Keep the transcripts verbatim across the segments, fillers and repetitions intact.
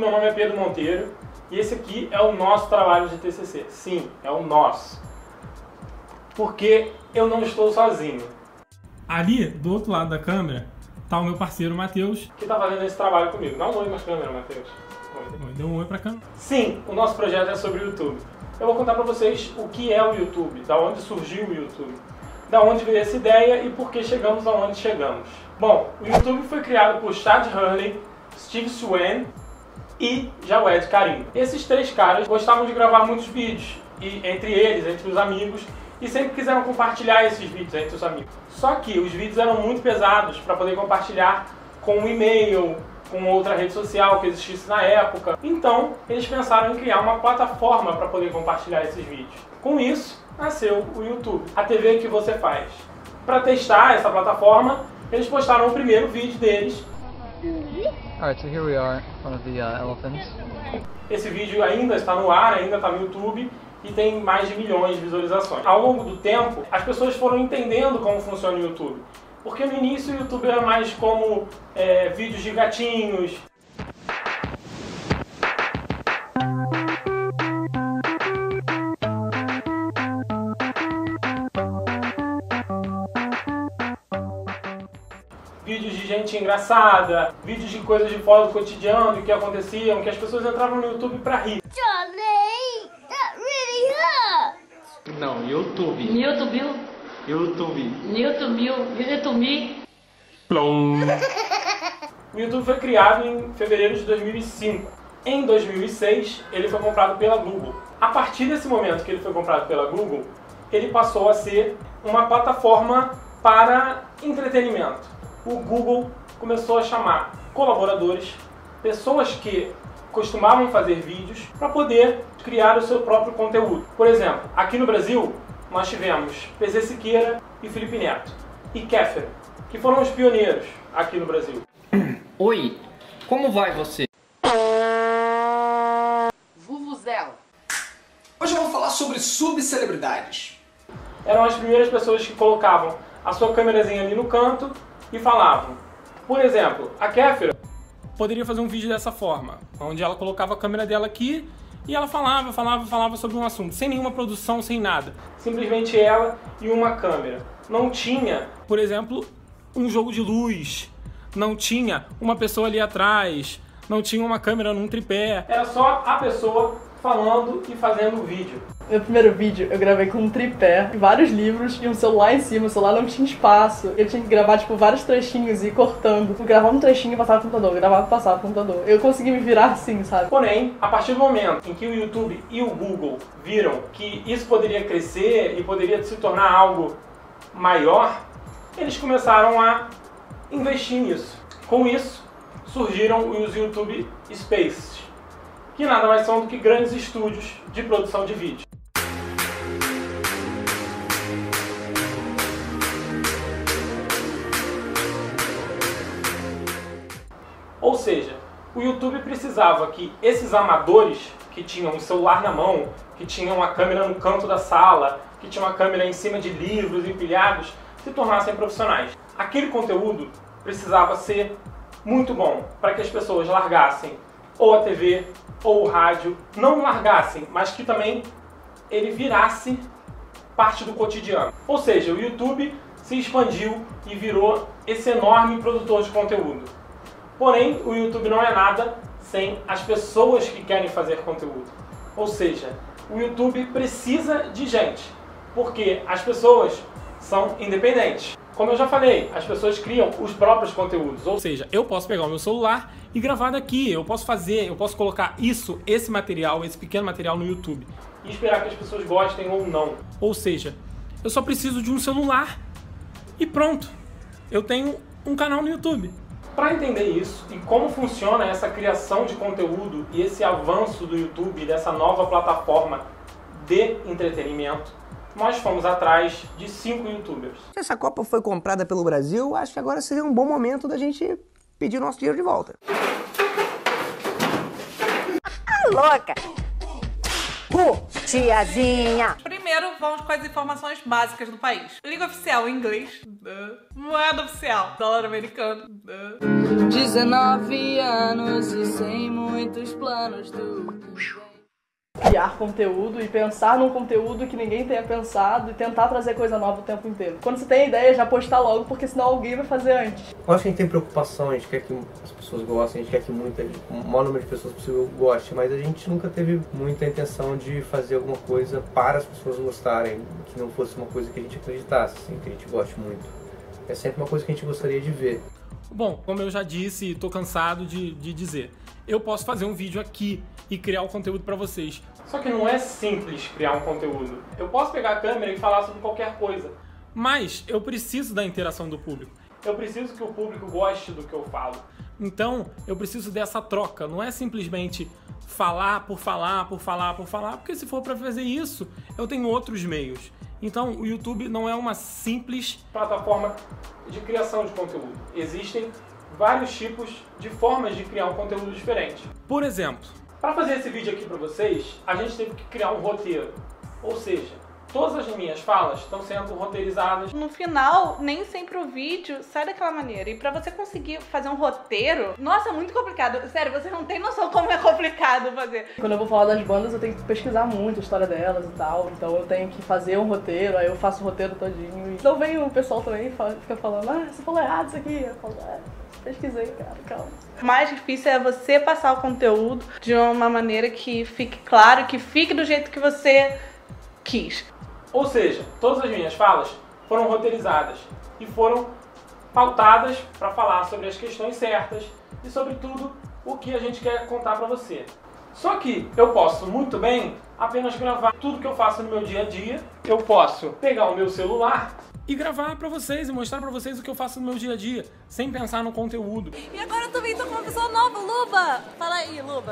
meu nome é Pedro Monteiro e esse aqui é o nosso trabalho de T C C. Sim, é o nosso. Porque eu não estou sozinho. Ali, do outro lado da câmera, tá o meu parceiro Matheus, que tá fazendo esse trabalho comigo. Dá um oi na câmera, Matheus. Dê um oi pra câmera. Sim, o nosso projeto é sobre o YouTube. Eu vou contar pra vocês o que é o YouTube, da onde surgiu o YouTube, da onde veio essa ideia e por que chegamos aonde chegamos. Bom, o YouTube foi criado por Chad Hurley, Steve Swan e Jawed Karim. Esses três caras gostavam de gravar muitos vídeos, e entre eles, entre os amigos, e sempre quiseram compartilhar esses vídeos entre os amigos. Só que os vídeos eram muito pesados para poder compartilhar com um e-mail, com outra rede social que existisse na época. Então, eles pensaram em criar uma plataforma para poder compartilhar esses vídeos. Com isso, nasceu o YouTube, a T V que você faz. Para testar essa plataforma, eles postaram o primeiro vídeo deles. Alright, so here we are, one of the uh, elephants. Esse vídeo ainda está no ar, ainda está no YouTube e tem mais de milhões de visualizações. Ao longo do tempo, as pessoas foram entendendo como funciona o YouTube. Porque no início o YouTube era mais como é, vídeos de gatinhos. Vídeos de gente engraçada, vídeos de coisas de fora do cotidiano que aconteciam, que as pessoas entravam no YouTube pra rir. Johnny, that really hurt. Não, YouTube. YouTube. YouTube. YouTube. YouTube. Plum. O YouTube foi criado em fevereiro de dois mil e cinco. Em dois mil e seis, ele foi comprado pela Google. A partir desse momento que ele foi comprado pela Google, ele passou a ser uma plataforma para entretenimento. O Google começou a chamar colaboradores, pessoas que costumavam fazer vídeos, para poder criar o seu próprio conteúdo. Por exemplo, aqui no Brasil, nós tivemos P Z Siqueira e Felipe Neto, e Kéfera, que foram os pioneiros aqui no Brasil. Oi, como vai você? Vuvuzela. Hoje eu vou falar sobre subcelebridades. Eram as primeiras pessoas que colocavam a sua câmerazinha ali no canto e falavam. Por exemplo, a Kéfera poderia fazer um vídeo dessa forma, onde ela colocava a câmera dela aqui e ela falava, falava, falava sobre um assunto, sem nenhuma produção, sem nada. Simplesmente ela e uma câmera. Não tinha, por exemplo, um jogo de luz, não tinha uma pessoa ali atrás, não tinha uma câmera num tripé. Era só a pessoa falando e fazendo o vídeo. Meu primeiro vídeo eu gravei com um tripé, vários livros e um celular em cima. O celular não tinha espaço. Eu tinha que gravar tipo vários trechinhos e ir cortando. Eu gravava um trechinho e passava pro computador, gravava e passava pro computador. Eu consegui me virar assim, sabe? Porém, a partir do momento em que o YouTube e o Google viram que isso poderia crescer e poderia se tornar algo maior, eles começaram a investir nisso. Com isso, surgiram os YouTube Spaces, que nada mais são do que grandes estúdios de produção de vídeo. Ou seja, o YouTube precisava que esses amadores que tinham um celular na mão, que tinham uma câmera no canto da sala, que tinham uma câmera em cima de livros empilhados, se tornassem profissionais. Aquele conteúdo precisava ser muito bom para que as pessoas largassem ou a T V ou o rádio, não largassem, mas que também ele virasse parte do cotidiano. Ou seja, o YouTube se expandiu e virou esse enorme produtor de conteúdo. Porém, o YouTube não é nada sem as pessoas que querem fazer conteúdo. Ou seja, o YouTube precisa de gente, porque as pessoas são independentes. Como eu já falei, as pessoas criam os próprios conteúdos. Ou seja, eu posso pegar o meu celular e gravar daqui. Eu posso fazer, eu posso colocar isso, esse material, esse pequeno material no YouTube e esperar que as pessoas gostem ou não. Ou seja, eu só preciso de um celular e pronto. Eu tenho um canal no YouTube. Para entender isso e como funciona essa criação de conteúdo e esse avanço do YouTube, dessa nova plataforma de entretenimento, nós fomos atrás de cinco youtubers. Se essa Copa foi comprada pelo Brasil, acho que agora seria um bom momento da gente pedir o nosso dinheiro de volta. Ah, louca! Uh, tiazinha! Primeiro primeiro, vamos com as informações básicas do país. Língua oficial, inglês. Moeda oficial, dólar americano. dezenove anos e sem muitos planos do... Criar conteúdo e pensar num conteúdo que ninguém tenha pensado e tentar trazer coisa nova o tempo inteiro. Quando você tem a ideia, já postar logo, porque senão alguém vai fazer antes. Eu acho que a gente tem preocupação, a gente quer que as pessoas gostem, a gente quer que muita, o maior número de pessoas possível goste, mas a gente nunca teve muita intenção de fazer alguma coisa para as pessoas gostarem, que não fosse uma coisa que a gente acreditasse, assim, que a gente goste muito. É sempre uma coisa que a gente gostaria de ver. Bom, como eu já disse e tô cansado de, de dizer, eu posso fazer um vídeo aqui e criar o conteúdo para vocês. Só que não é simples criar um conteúdo. Eu posso pegar a câmera e falar sobre qualquer coisa, mas eu preciso da interação do público. Eu preciso que o público goste do que eu falo. Então, eu preciso dessa troca. Não é simplesmente falar por falar, por falar, por falar, porque se for para fazer isso, eu tenho outros meios. Então, o YouTube não é uma simples plataforma de criação de conteúdo. Existem vários tipos de formas de criar um conteúdo diferente. Por exemplo, para fazer esse vídeo aqui para vocês, a gente teve que criar um roteiro. Ou seja, todas as minhas falas estão sendo roteirizadas. No final, nem sempre o vídeo sai daquela maneira. E pra você conseguir fazer um roteiro, nossa, é muito complicado. Sério, você não tem noção como é complicado fazer. Quando eu vou falar das bandas, eu tenho que pesquisar muito a história delas e tal. Então eu tenho que fazer um roteiro, aí eu faço o roteiro todinho. Então vem o pessoal também e fala, fica falando, ah, você falou errado isso aqui. Eu falo, é, pesquisei, cara, calma. O mais difícil é você passar o conteúdo de uma maneira que fique claro, que fique do jeito que você quis. Ou seja, todas as minhas falas foram roteirizadas e foram pautadas para falar sobre as questões certas e sobre tudo o que a gente quer contar para você. Só que eu posso muito bem apenas gravar tudo que eu faço no meu dia a dia. Eu posso pegar o meu celular e gravar para vocês e mostrar para vocês o que eu faço no meu dia a dia, sem pensar no conteúdo. E agora eu também tô com uma pessoa nova, Luba! Fala aí, Luba.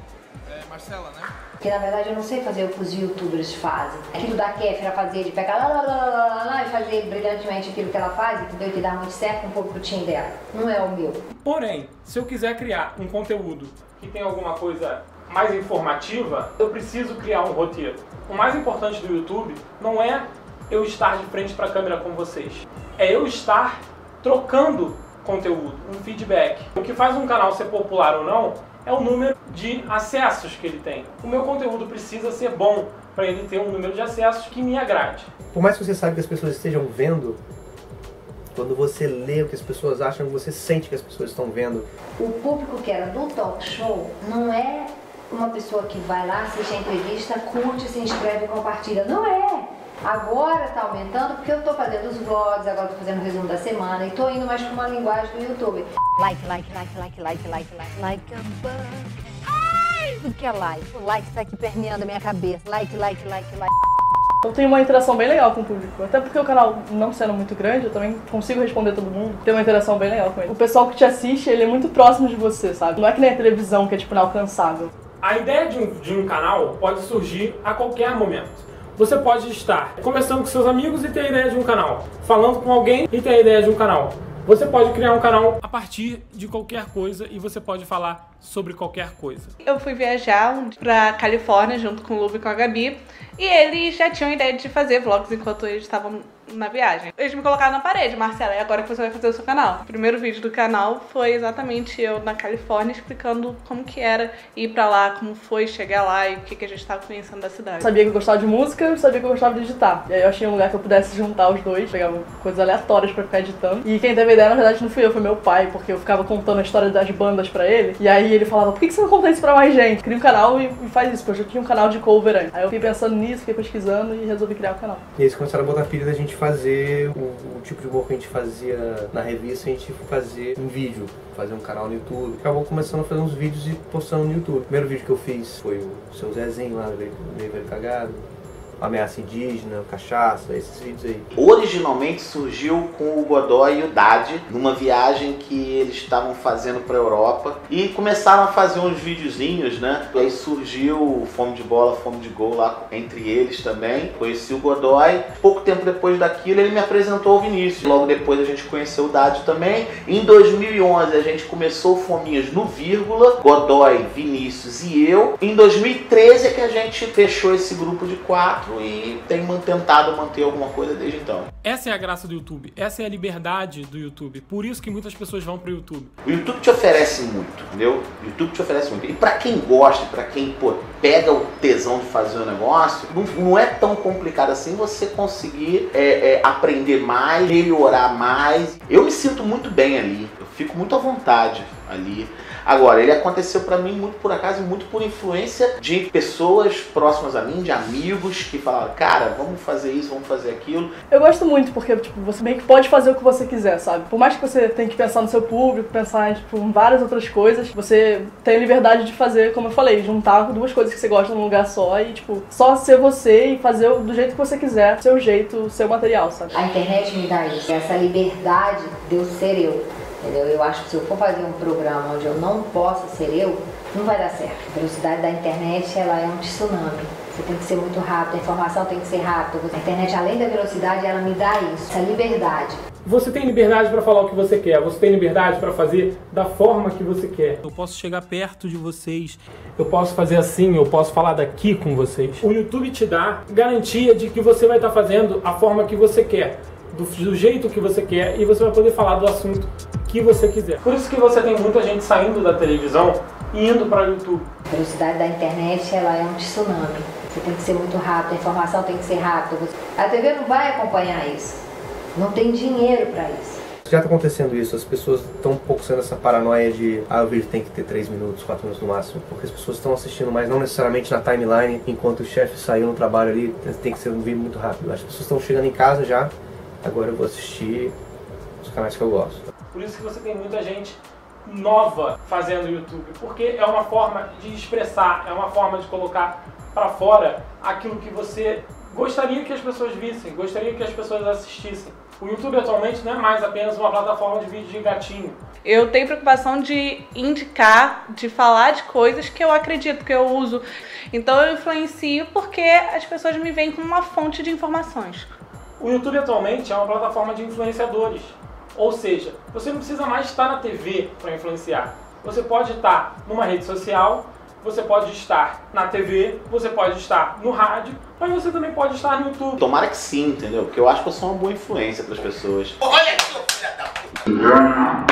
É Marcela, né? Porque na verdade eu não sei fazer o que os youtubers fazem. Aquilo da Kéfera fazer, de pegar lá, lá, lá, lá, lá, lá e fazer brilhantemente aquilo que ela faz, entendeu? Que dá muito certo com um pouco do time dela. Não é o meu. Porém, se eu quiser criar um conteúdo que tem alguma coisa mais informativa, eu preciso criar um roteiro. O mais importante do YouTube não é eu estar de frente para a câmera com vocês. É eu estar trocando conteúdo, um feedback. O que faz um canal ser popular ou não é o número de acessos que ele tem. O meu conteúdo precisa ser bom para ele ter um número de acessos que me agrade. Por mais que você saiba que as pessoas estejam vendo, quando você lê o que as pessoas acham, você sente que as pessoas estão vendo. O público que era do talk show não é uma pessoa que vai lá, assiste a entrevista, curte, se inscreve e compartilha. Não é! Agora tá aumentando porque eu tô fazendo os vlogs, agora tô fazendo o resumo da semana e tô indo mais com uma linguagem do YouTube. Like, like, like, like, like, like, like, like a bug. Ai! O que é like? O like tá aqui permeando a minha cabeça. Like, like, like, like. Eu tenho uma interação bem legal com o público. Até porque o canal não sendo muito grande, eu também consigo responder todo mundo. Tem uma interação bem legal com ele. O pessoal que te assiste, ele é muito próximo de você, sabe? Não é que nem a televisão, que é tipo inalcançável. A ideia de um, de um canal pode surgir a qualquer momento. Você pode estar conversando com seus amigos e ter a ideia de um canal. Falando com alguém e ter a ideia de um canal. Você pode criar um canal a partir de qualquer coisa e você pode falar sobre qualquer coisa. Eu fui viajar pra Califórnia junto com o Luba e com a Gabi. E eles já tinham a ideia de fazer vlogs enquanto eles estavam na viagem. Eles me colocaram na parede, Marcela, é agora que você vai fazer o seu canal. O primeiro vídeo do canal foi exatamente eu na Califórnia explicando como que era ir pra lá, como foi chegar lá e o que, que a gente tava conhecendo da cidade. Eu sabia que eu gostava de música, eu sabia que eu gostava de editar. E aí eu achei um lugar que eu pudesse juntar os dois, pegar coisas aleatórias pra ficar editando. E quem teve a ideia, na verdade, não fui eu, foi meu pai, porque eu ficava contando a história das bandas pra ele. E aí ele falava, por que você não conta isso pra mais gente? Cria um canal e faz isso, porque eu já tinha um canal de cover antes. Aí eu fiquei pensando nisso, fiquei pesquisando e resolvi criar o canal. E eles começaram a botar pilha da gente fazer o, o tipo de humor que a gente fazia na revista, a gente fazer em vídeo, fazer um canal no YouTube. Acabou começando a fazer uns vídeos e postando no YouTube. O primeiro vídeo que eu fiz foi o seu Zezinho lá, meio, meio velho cagado. Ameaça indígena, cachaça, esses vídeos aí. Originalmente surgiu com o Godoy e o Dade, numa viagem que eles estavam fazendo pra Europa. E começaram a fazer uns videozinhos, né? E aí surgiu o Fome de Bola, Fome de Gol lá entre eles também. Conheci o Godoy. Pouco tempo depois daquilo ele me apresentou o Vinícius. Logo depois a gente conheceu o Dade também. Em dois mil e onze a gente começou o Fominhas no Vírgula. Godoy, Vinícius e eu. Em dois mil e treze é que a gente fechou esse grupo de quatro. quatro e tenho tentado manter alguma coisa desde então. Essa é a graça do YouTube, essa é a liberdade do YouTube, por isso que muitas pessoas vão pro YouTube. O YouTube te oferece muito, entendeu? O YouTube te oferece muito. E pra quem gosta, pra quem, pô, pega o tesão de fazer o negócio, não, não é tão complicado assim você conseguir é, é, aprender mais, melhorar mais. Eu me sinto muito bem ali, eu fico muito à vontade ali. Agora, ele aconteceu pra mim muito por acaso, muito por influência de pessoas próximas a mim, de amigos que falaram, cara, vamos fazer isso, vamos fazer aquilo. Eu gosto muito porque, tipo, você meio que pode fazer o que você quiser, sabe? Por mais que você tenha que pensar no seu público, pensar tipo, em várias outras coisas, você tem liberdade de fazer, como eu falei, juntar duas coisas que você gosta num lugar só e, tipo, só ser você e fazer do jeito que você quiser, seu jeito, seu material, sabe? A internet me dá isso, essa liberdade de eu ser eu. Entendeu? Eu acho que se eu for fazer um programa onde eu não possa ser eu, não vai dar certo. A velocidade da internet, ela é um tsunami. Você tem que ser muito rápido, a informação tem que ser rápida. A internet, além da velocidade, ela me dá isso, essa liberdade. Você tem liberdade para falar o que você quer, você tem liberdade para fazer da forma que você quer. Eu posso chegar perto de vocês, eu posso fazer assim, eu posso falar daqui com vocês. O YouTube te dá garantia de que você vai estar fazendo a forma que você quer, do, do jeito que você quer, e você vai poder falar do assunto que você quiser. Por isso que você tem muita gente saindo da televisão e indo para o YouTube. A velocidade da internet, ela é um tsunami. Você tem que ser muito rápido, a informação tem que ser rápida. A T V não vai acompanhar isso. Não tem dinheiro para isso. Já está acontecendo isso, as pessoas estão um pouco sendo essa paranoia de ah, o vídeo tem que ter três minutos, quatro minutos no máximo, porque as pessoas estão assistindo mais, não necessariamente na timeline, enquanto o chefe saiu no trabalho ali, tem que ser um vídeo muito rápido. As pessoas estão chegando em casa já, agora eu vou assistir os canais que eu gosto. Por isso que você tem muita gente nova fazendo YouTube, porque é uma forma de expressar, é uma forma de colocar para fora aquilo que você gostaria que as pessoas vissem, gostaria que as pessoas assistissem. O YouTube atualmente não é mais apenas uma plataforma de vídeo de gatinho. Eu tenho preocupação de indicar, de falar de coisas que eu acredito, que eu uso. Então eu influencio porque as pessoas me veem como uma fonte de informações. O YouTube atualmente é uma plataforma de influenciadores. Ou seja, você não precisa mais estar na T V para influenciar. Você pode estar numa rede social, você pode estar na T V, você pode estar no rádio, mas você também pode estar no YouTube. Tomara que sim, entendeu? Porque eu acho que eu sou uma boa influência para as pessoas. Olha aqui, filha da puta!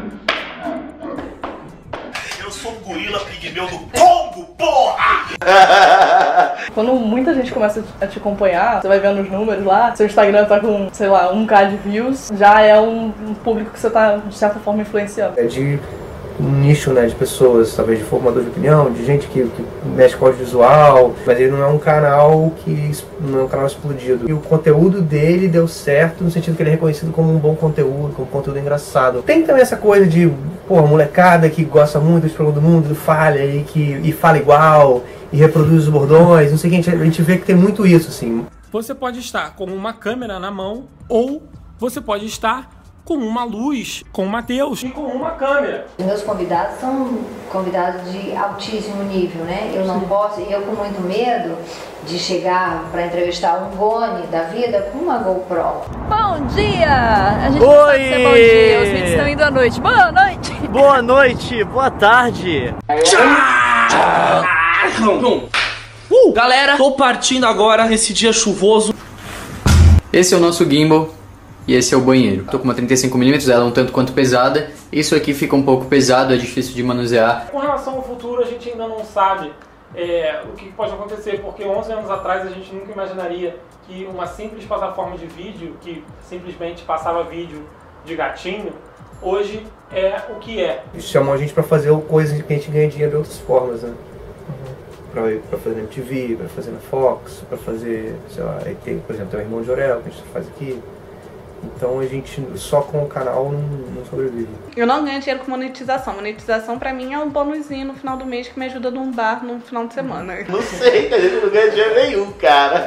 Eu sou o gorila pigmeu do Congo, porra! Quando muita gente começa a te acompanhar, você vai vendo os números lá, seu Instagram tá com, sei lá, um milhão de views, já é um, um público que você tá, de certa forma, influenciando. É de um nicho, né, de pessoas, talvez de formador de opinião, de gente que, que mexe com audiovisual, mas ele não é um canal que não é um canal explodido. E o conteúdo dele deu certo no sentido que ele é reconhecido como um bom conteúdo, como um conteúdo engraçado. Tem também essa coisa de, pô, molecada que gosta muito dos programas do mundo, falha e que e fala igual, e reproduz os bordões, não sei o que, a gente, a gente vê que tem muito isso, assim. Você pode estar com uma câmera na mão, ou você pode estar com uma luz, com o Matheus e com uma câmera. Meus convidados são convidados de altíssimo nível, né? Eu não posso, eu com muito medo de chegar para entrevistar um Goni da vida com uma GoPro. Bom dia! A gente Oi! não sabe se é bom dia, os vídeos estão indo à noite. Boa noite! Boa noite, boa tarde! Uh, galera, tô partindo agora nesse dia chuvoso. Esse é o nosso gimbal. E esse é o banheiro. Tô com uma trinta e cinco milímetros, ela é um tanto quanto pesada. Isso aqui fica um pouco pesado, é difícil de manusear. Com relação ao futuro, a gente ainda não sabe é, o que pode acontecer, porque onze anos atrás a gente nunca imaginaria que uma simples plataforma de vídeo, que simplesmente passava vídeo de gatinho, hoje é o que é. Eles chamam a gente pra fazer coisas que a gente ganha dinheiro de outras formas, né? Pra, pra fazer na M T V, pra fazer na Fox, pra fazer, sei lá, aí tem, por exemplo, tem o Irmão de Orel que a gente faz aqui. Então a gente só com o canal não, não sobrevive. Eu não ganho dinheiro com monetização. Monetização pra mim é um bônusinho no final do mês que me ajuda num bar no final de semana. Não sei, a gente não ganha dinheiro nenhum, cara.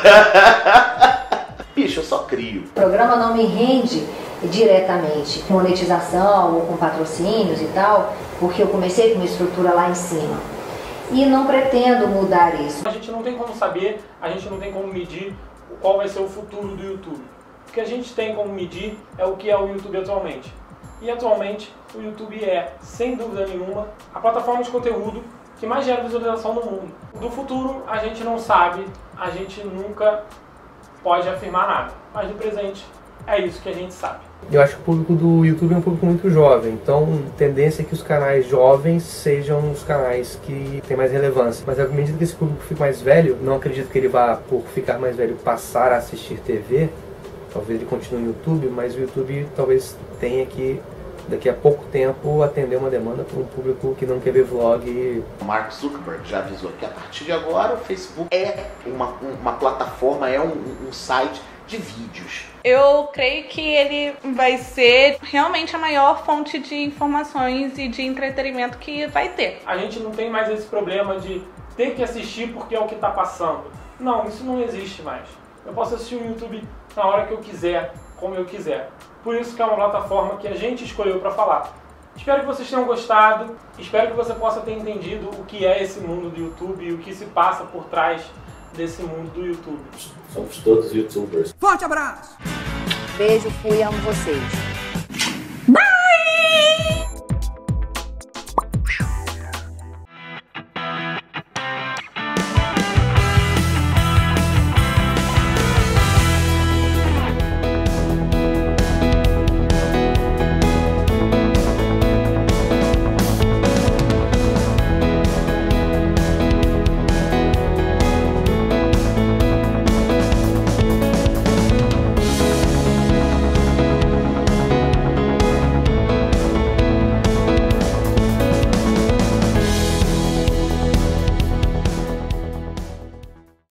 Bicho, eu só crio. O programa não me rende diretamente com monetização ou com patrocínios e tal, porque eu comecei com uma estrutura lá em cima. E não pretendo mudar isso. A gente não tem como saber, a gente não tem como medir qual vai ser o futuro do YouTube. O que a gente tem como medir é o que é o YouTube atualmente. E atualmente o YouTube é, sem dúvida nenhuma, a plataforma de conteúdo que mais gera visualização no mundo. Do futuro a gente não sabe, a gente nunca pode afirmar nada, mas do presente é isso que a gente sabe. Eu acho que o público do YouTube é um público muito jovem, então a tendência é que os canais jovens sejam os canais que têm mais relevância. Mas à medida que esse público fica mais velho, não acredito que ele vá, por ficar mais velho, passar a assistir T V. Talvez ele continue no YouTube, mas o YouTube talvez tenha que, daqui a pouco tempo, atender uma demanda para um público que não quer ver vlog. O Mark Zuckerberg já avisou que a partir de agora o Facebook é uma, uma plataforma, é um, um site de vídeos. Eu creio que ele vai ser realmente a maior fonte de informações e de entretenimento que vai ter. A gente não tem mais esse problema de ter que assistir porque é o que está passando. Não, isso não existe mais. Eu posso assistir o YouTube na hora que eu quiser, como eu quiser. Por isso que é uma plataforma que a gente escolheu para falar. Espero que vocês tenham gostado, espero que você possa ter entendido o que é esse mundo do YouTube e o que se passa por trás desse mundo do YouTube. Somos todos YouTubers. Forte abraço! Beijo, fui, amo vocês.